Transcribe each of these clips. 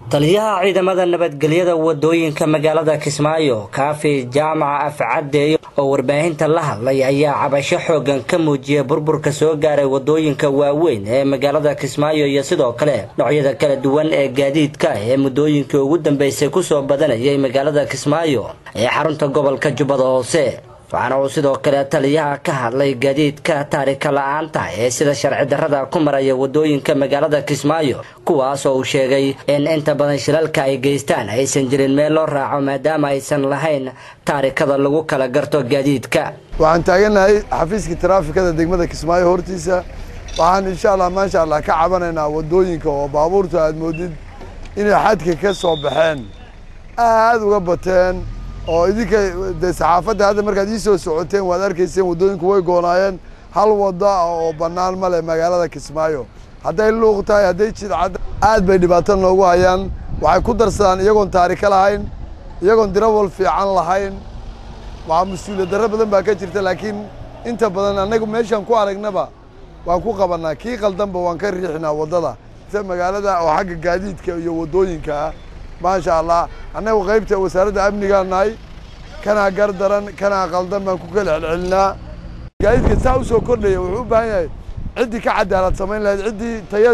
taliyaha ciidamada nabadgelyada wadooyinka magaalada Kismaayo Kaafi Jaamac Afcade oo warbaahinta la hadlay ayaa cabasho xoogan ka muujiyay burburka soo gaaray wadooyinka waaweyn ee magaalada Kismaayo iyo sidoo kale noocyada kala duwan ee gaadiidka ee mudooyinka ugu dambeysay ku soo badanayay magaalada Kismaayo ee xarunta gobolka Jubbada Hoose. waxaana uu sidoo kale taliyaha ka hadlay gaadiidka taariikh la'aanta ee sida sharci darrada ku maraya wadooyinka magaalada Kismaayo kuwaas oo uu sheegay in inta badan shilalka ay geystaan aysan jirin meel loo raaco maadaama aysan lahayn taariikhda lagu kala garto gaadiidka. waxaan taaganahay xafiiska taraafikada degmada Kismaayo hortiisa waxaan insha Allah ka cabanaynaa wadooyinka oo baabuurta aad moodid inay xadka ka soo baxeen aad uga bateen oo idinka saxaafadda hadda markaad ii soo socoteen waad arkayseen wadooyinku way goonaayeen hal wada oo banaan ma leh magaalada Kismaayo hadday luuq tahay hadday jidcad aad bay dhibaato noogu hayaan waxay ku darsadaan iyagoon taariikh lahayn iyagoon dirawal fiican lahayn waa mas'uuliyad darro badan baa ka jirta laakiin inta badan anagu meeshan ku aragnaba waan ku qabanaa kii qaldanba waan ka riixnaa wadada magaalada oo xagga gaadiidka iyo wadooyinka ما شاء الله أنا وغيبت وسارد أمني قال ناي كان قردرا كان قلدم من كل علنا قايد كساو سو كله وحب هاي عدي كعد على الصمين لا عدي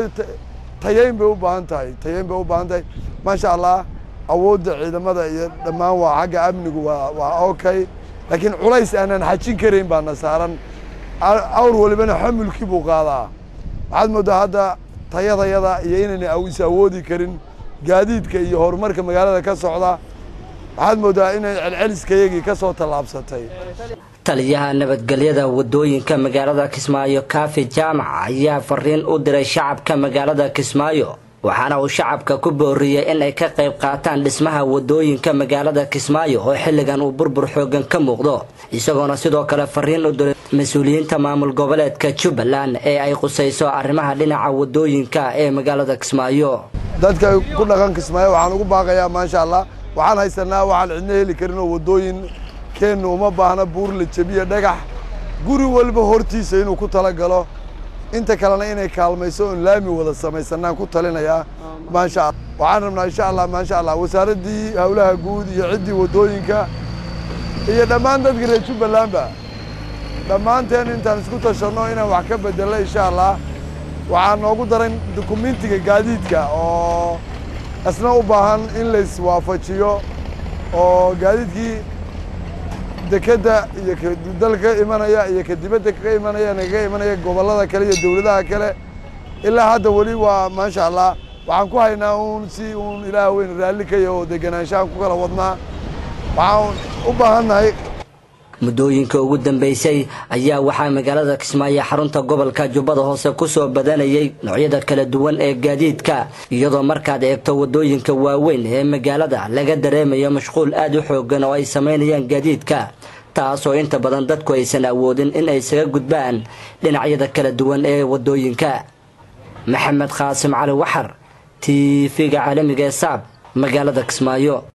تيين بوبانتاي ما شاء الله أود إذا ماذا لما هو حاجة أمني وأوكي لكن عليس أنا نحكين كريم بنا سارن أول بنا حمل كيبو قاضي عاد مده هذا تيادا يينني أو يسودي كريم gaadiidka iyo horumarka magaalada ka socda waxaad moodaa in celceliskayagii ka soo talaabsatay. taliyaha nabadgelyada wadooyinka magaalada Kismaayo Kaafi Jaamac ayaa fariin u diray shacabka magaalada Kismaayo waxaana uu shacabka ku booriyay in ay ka qayb qaataan dhismaha wadooyinka magaalada Kismaayo oo xilligan uu burbur xoogan ka muuqdo isagoona sidoo kale fariin u diray mas'uuliyiinta maamul goboleedka Jubbaland ee ay qusayso arrimaha dhinaca wadooyinka ee magaalada Kismaayo. dadka ku dhaqan Kismaayo waxaan ugu baaqayaa ma sha Allah waxaan haysanaa waxaan cidna heli karin wadooyin keenno uma baahna buur la jabiyo dhagax guri walba hortiisa inuu ku tala galo inta kalena inay kaalmayso in laami wada samaysanaan ku talinaya ma sha Allah waxaan rabnaa insha Allah ma sha Allah wasaaradii hawlaha guud iyo cidii wadooyinka iyo dhammaan dadka reer Jubbaland dhammaanteen intaan isku tashano inaan wax ka bedelo insha Allah waxaan noogu daran dokumentiga gaadiidka oo asna u baahan in la iswaafajiyo oo gaadiidkii dekada iyo dalka imanaya iyo kadibada ka imanaya gobolada kale iyo dawladaha kale ilaa hadda wali waa ma sha Allah waxaan ku haynaa si Ilaahay weyn raali ka yahay deganaanshaha ku kala wadnaa waxaan u baahanahay mudooyinka ugu dambeysay ayaa waxaa magaalada Kismaayo xarunta gobolka Jubbada Hoose ku soo badanayay noocyada kala duwan ee gaadiidka iyadoo markaad eegto wadooyinka waaweyn ee magaalada laga dareemayo mashquul aad u xoogan oo ay sameynayaan gaadiidka taasoo inta badan dadku aysan awoodin in ay isaga gudbaan dhinacyada kala duwan ee wadooyinka. Maxamed Qaasim Cali Waxar TV caalamiga ee SAB magaalada Kismaayo.